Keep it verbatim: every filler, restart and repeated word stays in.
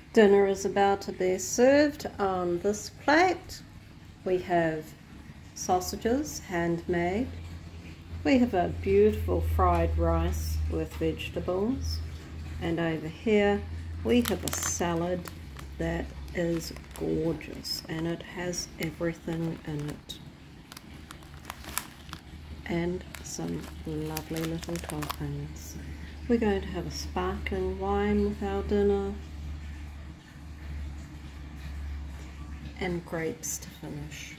Dinner is about to be served on this plate. We have sausages, handmade. We have a beautiful fried rice with vegetables. And over here we have a salad that is gorgeous, and it has everything in it. And some lovely little toppings. We're going to have a sparkling wine with our dinner. And grapes to finish.